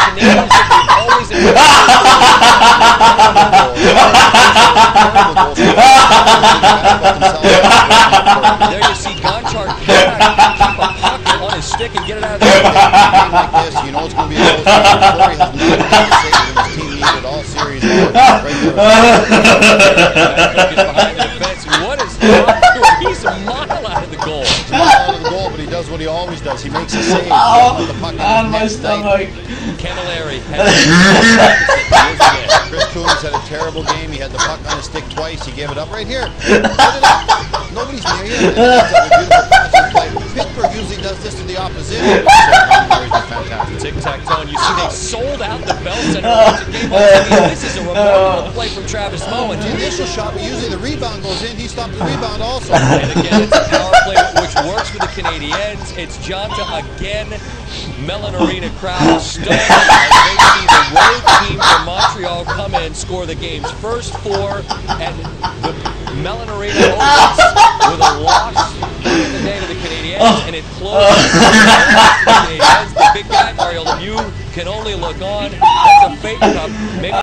Canadiens should be always in the There you see Gonchar keep a puck on his stick and get it out of there. Like this, you know it's going to be a close game. Corey has not been able to save it, and his team needed all series. Right there. Behind the defense. What is doing? He's a mile out of the goal. He's a mile out of the goal, but he does what he always does. He makes a save. Oh, the puck on my stomach. Camilleri Chris Coons had a terrible game. He had the puck on his stick twice. He gave it up right here. Put it up. Nobody's near you. And it's a beautiful passing play. Pittsburgh usually does this to the opposition. Fantastic. Tic-tac-toe. You see they sold out the Bell Center. This is a remarkable play from Travis Moen. The initial shot, but usually the rebound goes in. He stopped the rebound also. And again, it's a power play which works for the Canadiens. It's Jonta again. Mellon Arena crowd stunned as they see the road team from Montreal come in, score the game's first 4, and the Mellon Arena opens with a loss in the day to the Canadiens, and it closes the Canadiens. The big guy, Mario Lemieux, can only look on. That's a fake cup. Maybe